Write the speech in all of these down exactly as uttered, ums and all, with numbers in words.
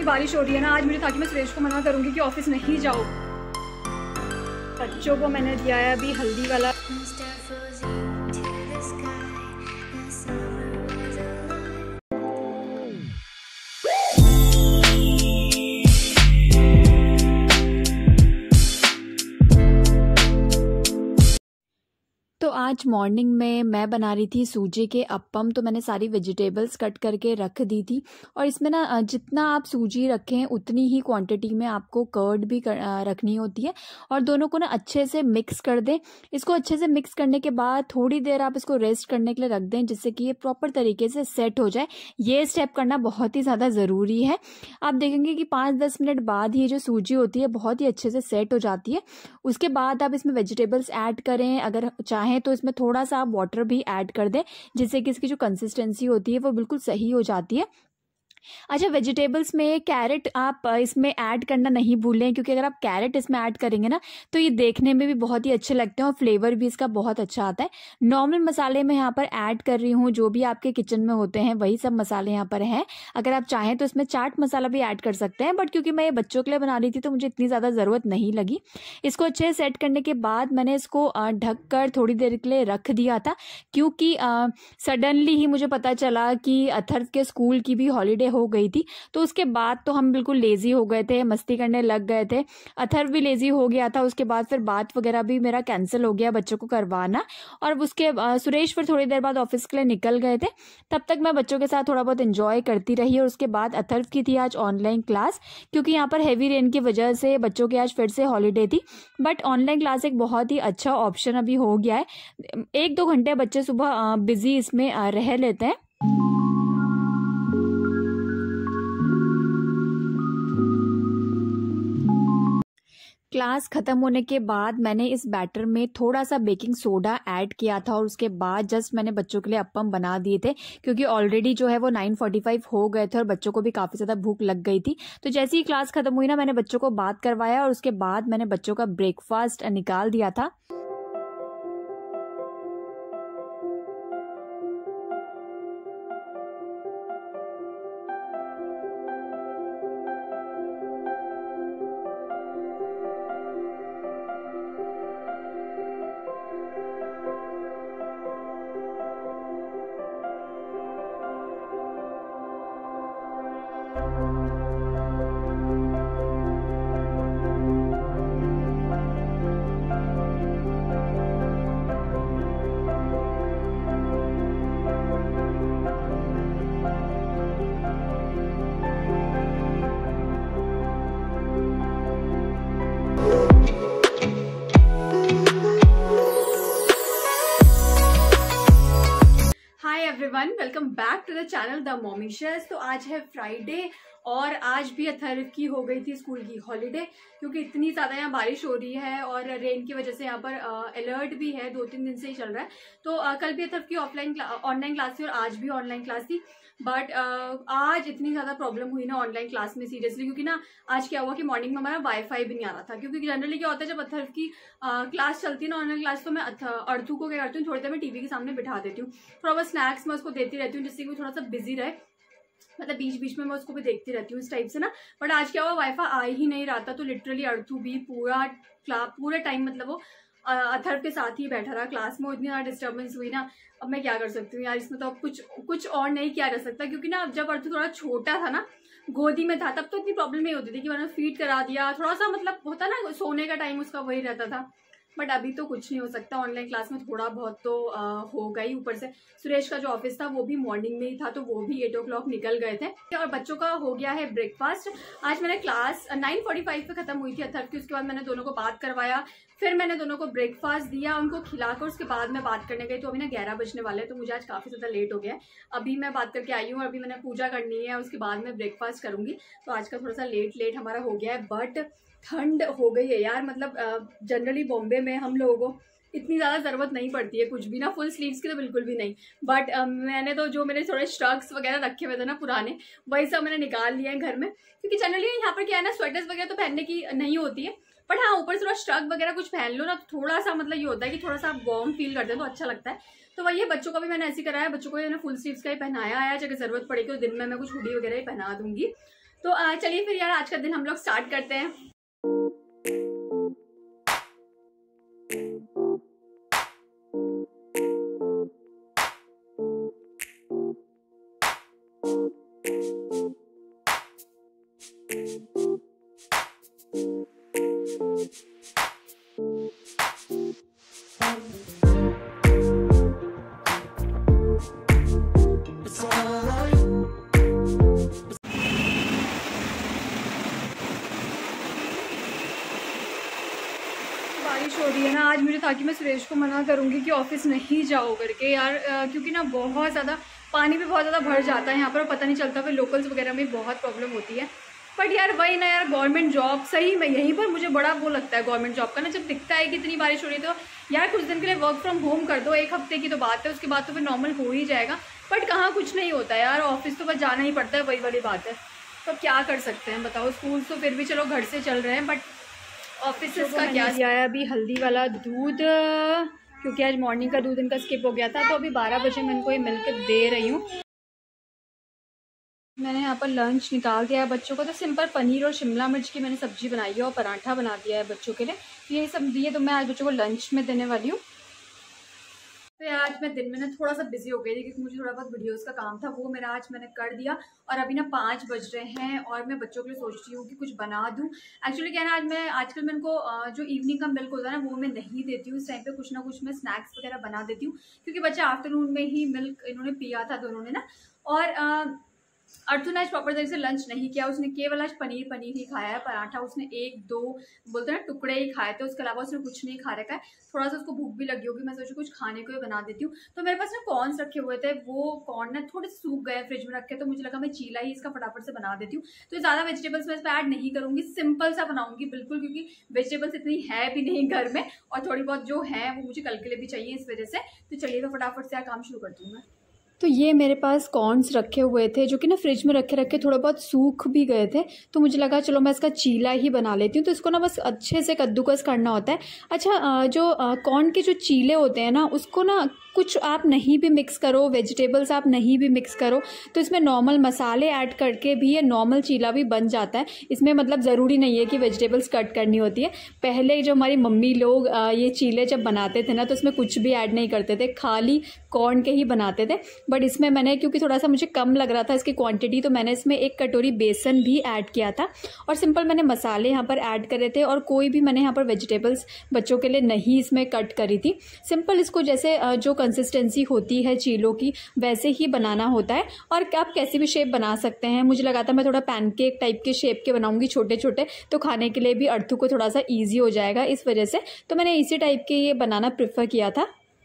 इतनी बारिश हो रही है ना आज मुझे था कि मैं सुरेश को मना करूंगी कि ऑफिस नहीं जाओ। बच्चों को मैंने दिया है अभी हल्दी वाला। तो आज मॉर्निंग में मैं बना रही थी सूजी के अप्पम। तो मैंने सारी वेजिटेबल्स कट करके रख दी थी और इसमें ना जितना आप सूजी रखें उतनी ही क्वांटिटी में आपको कर्ड भी कर, रखनी होती है और दोनों को ना अच्छे से मिक्स कर दें। इसको अच्छे से मिक्स करने के बाद थोड़ी देर आप इसको रेस्ट करने के लिए रख दें जिससे कि ये प्रॉपर तरीके से सेट हो जाए। ये स्टेप करना बहुत ही ज़्यादा ज़रूरी है। आप देखेंगे कि पाँच दस मिनट बाद ही ये जो सूजी होती है बहुत ही अच्छे से सेट हो जाती है। उसके बाद आप इसमें वेजिटेबल्स ऐड करें, अगर चाहें तो इसमें थोड़ा सा आप वाटर भी ऐड कर दें जिससे कि इसकी जो कंसिस्टेंसी होती है वो बिल्कुल सही हो जाती है। अच्छा, वेजिटेबल्स में कैरेट आप इसमें ऐड करना नहीं भूलें क्योंकि अगर आप कैरेट इसमें ऐड करेंगे ना तो ये देखने में भी बहुत ही अच्छे लगते हैं और फ्लेवर भी इसका बहुत अच्छा आता है। नॉर्मल मसाले मैं यहाँ पर ऐड कर रही हूँ, जो भी आपके किचन में होते हैं वही सब मसाले यहाँ पर हैं। अगर आप चाहें तो इसमें चाट मसाला भी ऐड कर सकते हैं, बट क्योंकि मैं ये बच्चों के लिए बना रही थी तो मुझे इतनी ज़्यादा ज़रूरत नहीं लगी। इसको अच्छे से सेट करने के बाद मैंने इसको ढक कर थोड़ी देर के लिए रख दिया था क्योंकि सडनली ही मुझे पता चला कि अथर्व के स्कूल की भी हॉलीडे हो गई थी। तो उसके बाद तो हम बिल्कुल लेजी हो गए थे, मस्ती करने लग गए थे। अथर्व भी लेजी हो गया था। उसके बाद फिर बात वगैरह भी मेरा कैंसिल हो गया बच्चों को करवाना। और उसके आ, सुरेश फिर थोड़ी देर बाद ऑफिस के लिए निकल गए थे। तब तक मैं बच्चों के साथ थोड़ा बहुत एंजॉय करती रही। और उसके बाद अथर्व की थी आज ऑनलाइन क्लास क्योंकि यहाँ पर हैवी रेन की वजह से बच्चों की आज फिर से हॉलीडे थी। बट ऑनलाइन क्लास एक बहुत ही अच्छा ऑप्शन अभी हो गया है। एक दो घंटे बच्चे सुबह बिजी इसमें रह लेते हैं। क्लास ख़त्म होने के बाद मैंने इस बैटर में थोड़ा सा बेकिंग सोडा ऐड किया था और उसके बाद जस्ट मैंने बच्चों के लिए अप्पम बना दिए थे क्योंकि ऑलरेडी जो है वो नाइन फोर्टी फाइव हो गए थे और बच्चों को भी काफ़ी ज़्यादा भूख लग गई थी। तो जैसे ही क्लास ख़त्म हुई ना मैंने बच्चों को बात करवाया और उसके बाद मैंने बच्चों का ब्रेकफास्ट निकाल दिया था। Everyone, welcome back to the channel the मॉमिशस। तो आज है फ्राइडे और आज भी अथर्व की हो गई थी स्कूल की हॉलीडे क्योंकि इतनी ज़्यादा यहाँ बारिश हो रही है और रेन की वजह से यहाँ पर अलर्ट भी है, दो तीन दिन से ही चल रहा है। तो आ, कल भी अथर्व की ऑफलाइन ऑनलाइन क्लास थी और आज भी ऑनलाइन क्लास थी। बट आज इतनी ज़्यादा प्रॉब्लम हुई ना ऑनलाइन क्लास में सीरियसली, क्योंकि ना आज क्या हुआ कि मॉर्निंग में हमारा वाईफाई भी नहीं आ रहा था। क्योंकि जनरली क्या होता है जब अथर्व की आ, क्लास चलती है ना ऑनलाइन क्लास, तो मैं अर्थू को क्या करती हूँ, थोड़ी देर में टीवी के सामने बिठा देती हूँ, थोड़ा बहुत स्नैक्स मैं उसको देती रहती हूँ जिससे कि वो थोड़ा सा बिजी रहे, मतलब बीच बीच में मैं उसको भी देखती रहती हूँ इस टाइप से ना। बट आज क्या हुआ, वाईफाई आ ही नहीं रहा था तो लिटरली अर्थू भी पूरा पूरे टाइम मतलब वो अथर्व के साथ ही बैठा रहा क्लास में। इतनी ज़्यादा डिस्टर्बेंस हुई ना, अब मैं क्या कर सकती हूँ यार, इसमें तो अब कुछ कुछ और नहीं किया जा सकता। क्योंकि ना जब अर्थू थोड़ा छोटा था ना, गोदी में था, तब तो इतनी प्रॉब्लम नहीं होती थी कि मैंने फीड करा दिया, थोड़ा सा मतलब होता ना सोने का टाइम उसका वही रहता था। बट अभी तो कुछ नहीं हो सकता, ऑनलाइन क्लास में थोड़ा बहुत तो आ, हो गई। ऊपर से सुरेश का जो ऑफिस था वो भी मॉर्निंग में ही था तो वो भी एट ओ क्लॉक निकल गए थे। और बच्चों का हो गया है ब्रेकफास्ट। आज मैंने क्लास नाइन फोर्टी फाइव पे खत्म हुई थी अथर्व की। उसके बाद मैंने दोनों को बात करवाया, फिर मैंने दोनों को ब्रेकफास्ट दिया, उनको खिलाकर उसके बाद मैं बात करने गई। तो अभी ना ग्यारह बजने वाले हैं तो मुझे आज काफ़ी ज़्यादा लेट हो गया है। अभी मैं बात करके आई हूँ और अभी मैंने पूजा करनी है, उसके बाद मैं ब्रेकफास्ट करूँगी। तो आज का थोड़ा सा लेट लेट हमारा हो गया है। बट ठंड हो गई है यार, मतलब जनरली बॉम्बे में हम लोगों को इतनी ज़्यादा ज़रूरत नहीं पड़ती है कुछ भी ना, फुल स्लीव्स की तो बिल्कुल भी नहीं। बट uh, मैंने तो जो मेरे थोड़े स्ट्रक्स वगैरह रखे हुए थे ना पुराने, वही सब मैंने निकाल लिए हैं घर में। क्योंकि जनरली यहाँ पर क्या है ना, स्वेटर्स वगैरह तो पहनने की नहीं होती है, बट हाँ ऊपर से थोड़ा स्ट्रक वगैरह कुछ पहन लो ना तो थोड़ा सा मतलब ये होता है कि थोड़ा सा आप वार्म फील करते हैं तो अच्छा लगता है। तो वही है, बच्चों का भी मैंने ऐसे कराया, बच्चों को मैंने फुल स्लीव्स का ही पहनाया है। अगर ज़रूरत पड़ेगी तो दिन में मैं कुछ हुडी वगैरह ही पहना दूंगी। तो चलिए फिर यार आज का दिन हम लोग स्टार्ट करते हैं। बारिश हो रही है ना, आज मुझे था कि मैं सुरेश को मना करूंगी कि ऑफिस नहीं जाओ करके यार, क्योंकि ना बहुत ज़्यादा पानी भी बहुत ज़्यादा भर जाता है यहाँ पर, पता नहीं चलता, फिर लोकल्स वगैरह में बहुत प्रॉब्लम होती है। बट यार वही ना यार, गवर्नमेंट जॉब सही में यहीं पर मुझे बड़ा वो लगता है गवर्नमेंट जॉब का ना, जब दिखता है कि इतनी बारिश हो रही है तो यार कुछ दिन के लिए वर्क फ्रॉम होम कर दो, एक हफ्ते की तो बात है, उसके बाद तो फिर नॉर्मल हो ही जाएगा। बट कहाँ कुछ नहीं होता है यार, ऑफिस तो बस जाना ही पड़ता है, वही वाली बात है। तो क्या कर सकते हैं बताओ, स्कूल तो फिर भी चलो घर से चल रहे हैं, बट ऑफिस का क्या किया है। अभी हल्दी वाला दूध, क्योंकि आज मॉर्निंग का दूध इनका स्किप हो गया था, तो अभी बारह बजे मैं इनको ये मिल्क दे रही हूँ। मैंने यहाँ पर लंच निकाल दिया है बच्चों को, तो सिंपल पनीर और शिमला मिर्च की मैंने सब्जी बनाई है और पराठा बना दिया है बच्चों के लिए। तो यही सब दिए तो मैं आज बच्चों को लंच में देने वाली हूँ। तो यार आज मैं दिन में ना थोड़ा सा बिजी हो गई थी, क्योंकि मुझे थोड़ा बहुत वीडियोस का काम था, वो मेरा आज मैंने कर दिया। और अभी ना पाँच बज रहे हैं और मैं बच्चों के लिए सोच रही हूँ कि कुछ बना दूँ। एक्चुअली क्या है ना, आज मैं आजकल मैं इनको जो इवनिंग का मिल्क होता है ना वो मैं नहीं देती हूँ, इस टाइम पे कुछ ना कुछ मैं स्नैक्स वगैरह बना देती हूँ, क्योंकि बच्चा आफ्टरनून में ही मिल्क इन्होंने पिया था दोनों ने ना। और आ, अर्जुन आज प्रॉपर तरीके से लंच नहीं किया, उसने केवल आज पनीर पनीर ही खाया है, पराठा उसने एक दो बोलते हैं ना टुकड़े ही खाए थे, उसके अलावा उसने कुछ नहीं खा रखा है। थोड़ा सा उसको भूख भी लगी होगी, मैं सोची कुछ खाने को ही बना देती हूँ। तो मेरे पास ना कॉर्न्स रखे हुए थे, वो कॉर्न ना थोड़े सूख गए फ्रिज में रख के, तो मुझे लगा मैं चीला ही इसका फटाफट से बना देती हूँ। तो ज़्यादा वेजिटेबल्स मैं इस पर ऐड नहीं करूँगी, सिंपल सा बनाऊंगी बिल्कुल, क्योंकि वेजिटेबल्स इतनी है भी नहीं घर में, और थोड़ी बहुत जो है वो मुझे कल के लिए भी चाहिए इस वजह से। तो चलिए मैं फटाफट से काम शुरू करती हूँ मैं। तो ये मेरे पास कॉर्न्स रखे हुए थे, जो कि ना फ्रिज में रखे रखे थोड़ा बहुत सूख भी गए थे, तो मुझे लगा चलो मैं इसका चीला ही बना लेती हूँ। तो इसको ना बस अच्छे से कद्दूकस करना होता है। अच्छा, जो कॉर्न के जो चीले होते हैं ना, उसको ना कुछ आप नहीं भी मिक्स करो, वेजिटेबल्स आप नहीं भी मिक्स करो, तो इसमें नॉर्मल मसाले ऐड करके भी ये नॉर्मल चीला भी बन जाता है। इसमें मतलब ज़रूरी नहीं है कि वेजिटेबल्स कट करनी होती है। पहले जो हमारी मम्मी लोग ये चीले जब बनाते थे ना, तो इसमें कुछ भी ऐड नहीं करते थे, खाली कॉर्न के ही बनाते थे। बट इसमें मैंने, क्योंकि थोड़ा सा मुझे कम लग रहा था इसकी क्वांटिटी, तो मैंने इसमें एक कटोरी बेसन भी ऐड किया था। और सिंपल मैंने मसाले यहाँ पर ऐड करे थे, और कोई भी मैंने यहाँ पर वेजिटेबल्स बच्चों के लिए नहीं इसमें कट करी थी। सिंपल इसको जैसे जो कंसिस्टेंसी होती है चीलों की वैसे ही बनाना होता है, और आप कैसी भी शेप बना सकते हैं। मुझे लगा था मैं थोड़ा पैनकेक टाइप के शेप के बनाऊंगी, छोटे छोटे, तो खाने के लिए भी अर्थू को थोड़ा सा ईजी हो जाएगा, इस वजह से तो मैंने इसी टाइप के ये बनाना प्रेफर किया था।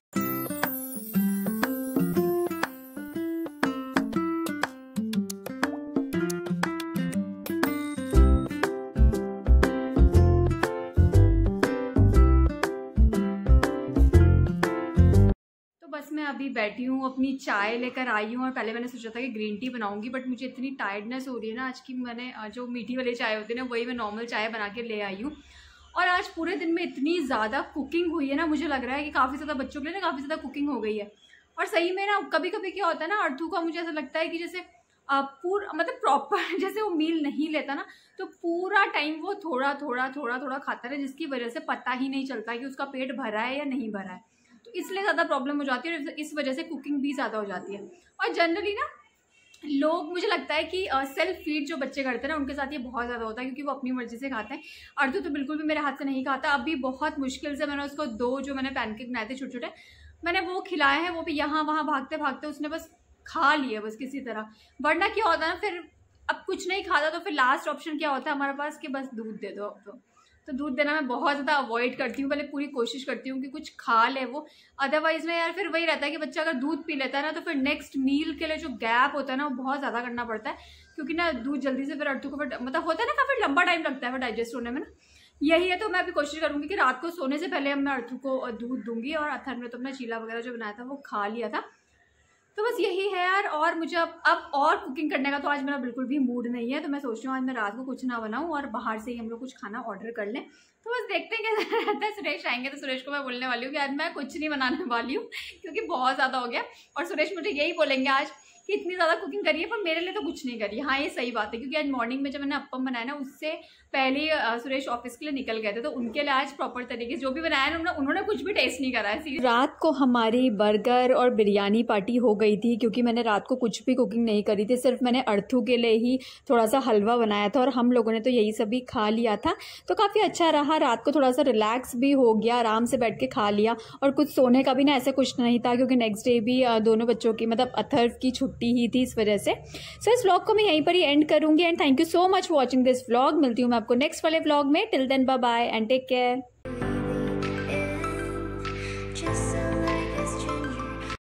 बस मैं अभी बैठी हूँ, अपनी चाय लेकर आई हूँ, और पहले मैंने सोचा था कि ग्रीन टी बनाऊंगी, बट मुझे इतनी टायर्डनेस हो रही है ना आज की, मैंने जो मीठी वाली चाय होती है ना वही मैं नॉर्मल चाय बना के ले आई हूँ। और आज पूरे दिन में इतनी ज़्यादा कुकिंग हुई है ना, मुझे लग रहा है कि काफ़ी ज़्यादा बच्चों के लिए ना काफ़ी ज़्यादा कुकिंग हो गई है। और सही में ना कभी कभी क्या होता है ना, अर्थू का मुझे ऐसा लगता है कि जैसे पूरा मतलब प्रॉपर जैसे वो मील नहीं लेता ना, तो पूरा टाइम वो थोड़ा थोड़ा थोड़ा थोड़ा खाता है, जिसकी वजह से पता ही नहीं चलता कि उसका पेट भरा है या नहीं भरा है। तो इसलिए ज़्यादा प्रॉब्लम हो जाती है, और इस वजह से कुकिंग भी ज़्यादा हो जाती है। और जनरली ना लोग, मुझे लगता है कि सेल्फ फीड जो बच्चे करते हैं ना, उनके साथ ये बहुत ज़्यादा होता है, क्योंकि वो अपनी मर्जी से खाते हैं। अर्जुन तो बिल्कुल भी मेरे हाथ से नहीं खाता, अभी बहुत मुश्किल से मैंने उसको दो जो मैंने पैनकेक बनाए थे छोटे छोटे, मैंने वो खिलाए हैं, वो भी यहाँ वहाँ भागते भागते उसने बस खा लिए बस किसी तरह। वरना क्या होता है ना, फिर अब कुछ नहीं खाता तो फिर लास्ट ऑप्शन क्या होता है हमारे पास कि बस दूध दे दो। अब तो तो दूध देना मैं बहुत ज़्यादा अवॉइड करती हूँ, पहले पूरी कोशिश करती हूँ कि कुछ खा ले वो, अदरवाइज में यार फिर वही रहता है कि बच्चा अगर दूध पी लेता है ना, तो फिर नेक्स्ट मील के लिए जो गैप होता है ना वो बहुत ज़्यादा करना पड़ता है, क्योंकि ना दूध जल्दी से फिर अर्थू को फिर मतलब होता है ना काफ़ी लंबा टाइम लगता है फिर डाइजेस्ट होने में ना, यही है। तो मैं अभी कोशिश करूँगी कि रात को सोने से पहले मैं अर्थू को दूध दूंगी, और अथर ने तो अपना चीला वगैरह जो बनाया था वो खा लिया था। तो बस यही है यार, और मुझे अब अब और कुकिंग करने का तो आज मेरा बिल्कुल भी मूड नहीं है, तो मैं सोच रही हूँ आज मैं रात को कुछ ना बनाऊँ और बाहर से ही हम लोग कुछ खाना ऑर्डर कर लें। तो बस देखते हैं कैसा रहता है। सुरेश आएंगे तो सुरेश को मैं बोलने वाली हूँ कि आज मैं कुछ नहीं बनाने वाली हूँ, क्योंकि बहुत ज़्यादा हो गया। और सुरेश मुझे यही बोलेंगे आज कि इतनी ज़्यादा कुकिंग करी है, पर मेरे लिए तो कुछ नहीं करी। हाँ ये सही बात है, क्योंकि आज मॉर्निंग में जब मैंने अप्पम बनाया ना, उससे पहले सुरेश ऑफिस के लिए निकल गए थे, तो उनके लिए आज प्रॉपर तरीके से जो भी बनाया ना उन्होंने कुछ भी टेस्ट नहीं करा है। रात को हमारी बर्गर और बिरयानी पार्टी हो गई थी, क्योंकि मैंने रात को कुछ भी कुकिंग नहीं करी थी, सिर्फ मैंने अर्थू के लिए ही थोड़ा सा हलवा बनाया था और हम लोगों ने तो यही सभी खा लिया था। तो काफ़ी अच्छा रहा, रात को थोड़ा सा रिलैक्स भी हो गया, आराम से बैठ के खा लिया। और कुछ सोने का भी ना ऐसा कुछ नहीं था, क्योंकि नेक्स्ट डे भी दोनों बच्चों की मतलब अथर्व की छुट्टी ही थी, इस वजह से। सो इस व्लॉग को मैं यहीं पर ही एंड करूंगी and thank you so much for watching this vlog. मिलती हूँ मैं आपको नेक्स्ट वाले व्लॉग में। Till then bye bye and take care.